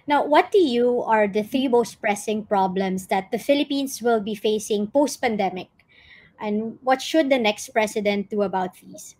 Now, what to you are the three most pressing problems that the Philippines will be facing post-pandemic? And what should the next president do about these?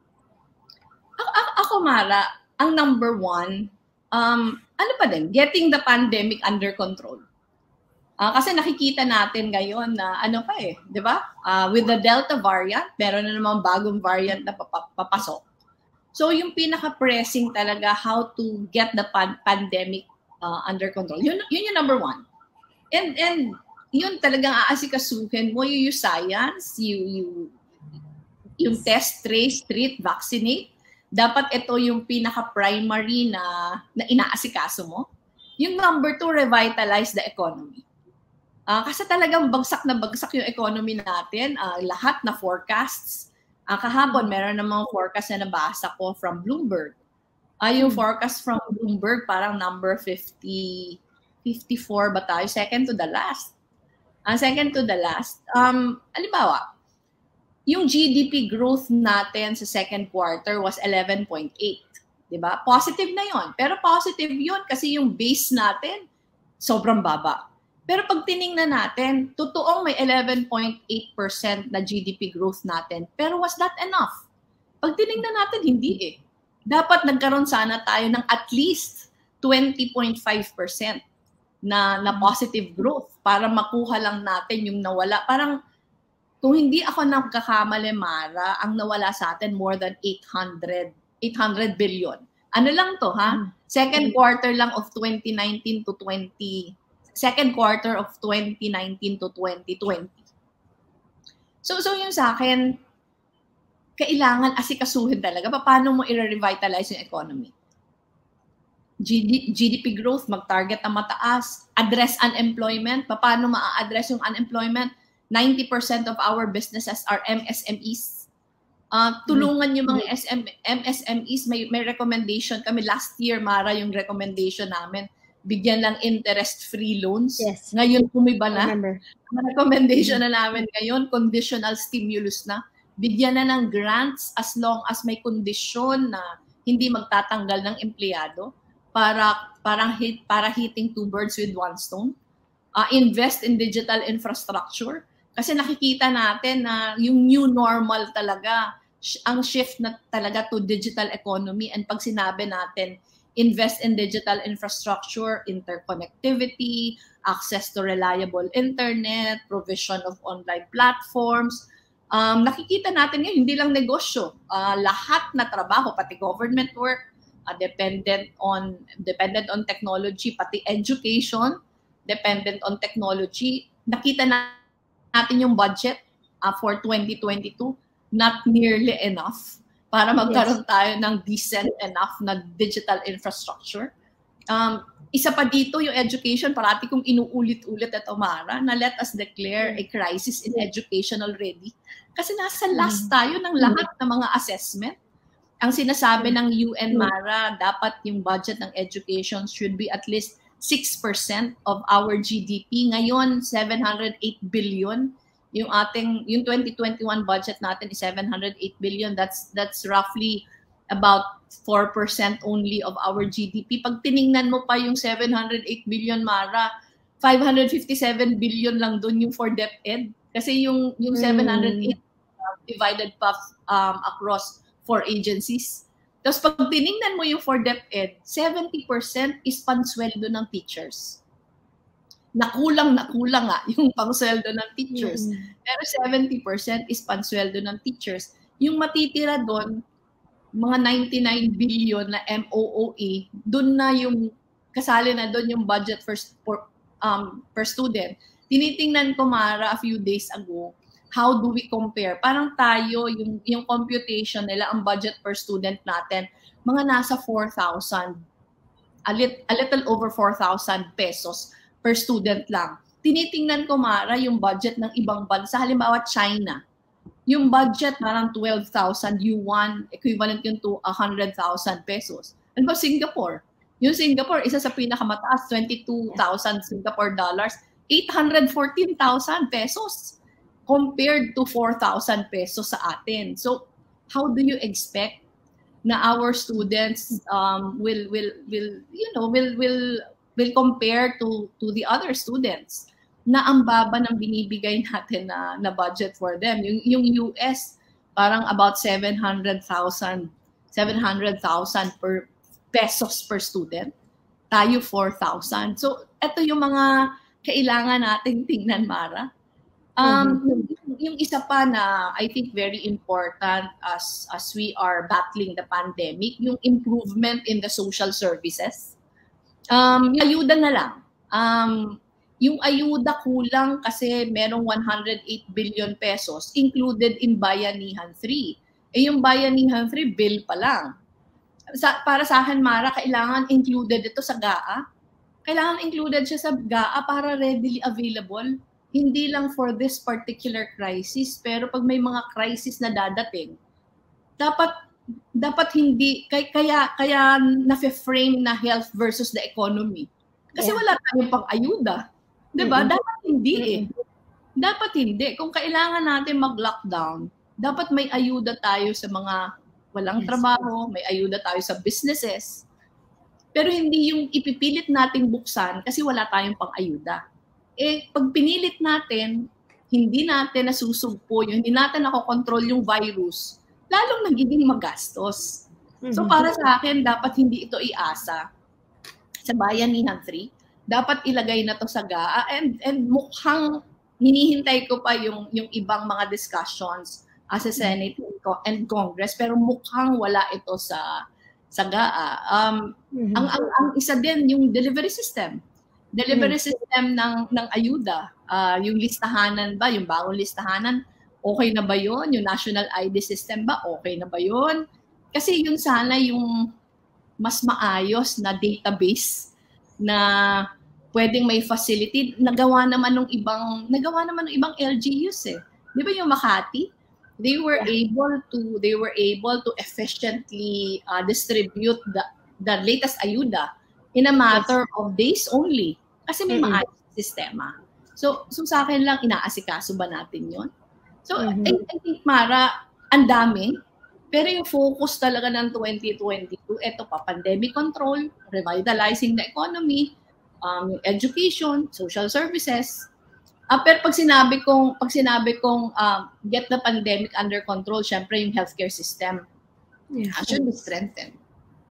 Ako, Mara, ang number one, ano pa din, getting the pandemic under control. Kasi nakikita natin ngayon na ano pa di ba? With the Delta variant, meron na namang bagong variant na papasok. So yung pinaka-pressing talaga, how to get the pandemic under control. Yun yung number one. And yun talagang aasikasuhin mo, yung science, yung test, trace, treat, vaccinate. Dapat ito yung pinaka-primary na inaasikaso mo. Yung number two, revitalize the economy. Kasi talagang bagsak na bagsak yung economy natin. Lahat na forecasts. Kahapon, meron namang forecast na nabasa ko from Bloomberg. Yung forecast from Bloomberg, parang number 54 ba tayo? Second to the last. Second to the last. Halimbawa, yung GDP growth natin sa second quarter was 11.8. Diba? Positive na yon. Pero positive yon kasi yung base natin sobrang baba. Pero pag tiningnan natin, totoong may 11.8% na GDP growth natin. Pero was that enough? Pag tiningnan natin, hindi Dapat nagkaroon sana tayo ng at least 20.5% na positive growth para makuha lang natin yung nawala. Parang kung hindi ako nagkakamali, Mara, ang nawala sa atin more than 800 billion. Ano lang to, ha? Second quarter lang of 2019 to second quarter of 2019 to 2020. So yung sa akin, kailangan asikasuhin talaga. Paano mo i-revitalize yung economy? GDP growth, mag-target ang mataas. Address unemployment. Paano ma-address yung unemployment? 90% of our businesses are MSMEs. Tulungan yung mga MSMEs. May recommendation kami. Last year, Mara, yung recommendation namin, bigyan lang interest-free loans. Yes. Ngayon, kumiba na. Ang recommendation na namin ngayon, conditional stimulus na. Bigyan na ng grants as long as may kondisyon na hindi magtatanggal ng empleyado para hitting two birds with one stone. Invest in digital infrastructure. Kasi nakikita natin na yung new normal talaga, ang shift na talaga to digital economy. And pag sinabi natin, invest in digital infrastructure, interconnectivity, access to reliable internet, provision of online platforms. Nakikita natin ngayon, hindi lang negosyo. Lahat na trabaho, pati government work, dependent on technology, pati education, dependent on technology. Nakita natin yung budget for 2022, not nearly enough para magkaroon tayo ng decent enough na digital infrastructure. Isa pa dito yung education, parati kong inuulit-ulit ito, Mara, na let us declare a crisis in education already. Kasi nasa last tayo ng lahat ng mga assessment. Ang sinasabi ng UN, Mara, dapat yung budget ng education should be at least 6% of our GDP. Ngayon, 708 billion. Yung 2021 budget natin is 708 billion. That's roughly about 4% only of our GDP. Pag tiningnan mo pa yung 708 billion, Mara, 557 billion lang dun yung for DepEd. Kasi yung 708 divided pa across 4 agencies. Tapos pag tiningnan mo yung for DepEd, 70% is pansweldo ng teachers. Nakulang nga yung pangsweldo ng teachers. Pero 70% is pansweldo ng teachers. Yung matitira doon, mga 99 billion na MOOE, doon na yung kasali na doon yung budget per student. Tinitingnan ko, Mara, a few days ago, how do we compare? Parang tayo, yung computation nila, ang budget per student natin, mga nasa 4,000, a little over 4,000 pesos per student lang. Tinitingnan ko, Mara, yung budget ng ibang bansa, halimbawa China. Yung budget parang 12,000 yuan, equivalent yun to 100,000 pesos. Ano ba Singapore? Yung Singapore, isa sa pinakamataas, 22,000 Singapore dollars, 814,000 pesos compared to 4,000 pesos sa atin. So, how do you expect na our students will will compare to the other students na ang baba ng binibigay natin na budget for them. Yung US, parang about 700,000 per pesos per student. Tayo 4,000. So, ito yung mga kailangan nating tingnan, Mara. Yung isa pa na I think very important as we are battling the pandemic, yung improvement in the social services. Yung ayuda na lang. Yung ayuda kulang kasi merong 108 billion pesos included in Bayanihan 3. Yung Bayanihan 3, bill pa lang. Para sa akin, Mara, kailangan included ito sa GAA. Kailangan included siya sa GAA para readily available. Hindi lang for this particular crisis, pero pag may mga crisis na dadating, dapat hindi, kaya na-frame na health versus the economy. Kasi wala tayong pang-ayuda. Diba? Dapat hindi Dapat hindi. Kung kailangan natin mag-lockdown, dapat may ayuda tayo sa mga walang trabaho, may ayuda tayo sa businesses. Pero hindi yung ipipilit natin buksan kasi wala tayong pang-ayuda. Pag pinilit natin, hindi natin nasusugpo yun, hindi natin nakokontrol yung virus, lalong nagiging magastos. So para sa akin, dapat hindi ito iasa sa Bayanihan 3. Dapat ilagay na to sa GAA and mukhang hinihintay ko pa yung ibang mga discussions as a Senate and Congress, pero mukhang wala ito sa GAA. Ang isa din yung delivery system. Delivery system ng ayuda. Yung listahanan ba, yung bagong listahanan, okay na ba yun? Yung national ID system ba, okay na ba yun? Kasi yun sana yung mas maayos na database na pwedeng may facility. Nagawa naman ng ibang LGUs eh. Di ba yung Makati? They were able to efficiently distribute the latest ayuda in a matter of days only. Kasi may maayos sistema. So sa akin lang, inaasikaso ba natin yun? So I think, Mara, ang dami. Pero yung focus talaga ng 2022, eto pa, pandemic control, revitalizing the economy, education, social services. Pero pag sinabi kong get the pandemic under control, syempre yung healthcare system should be strengthened.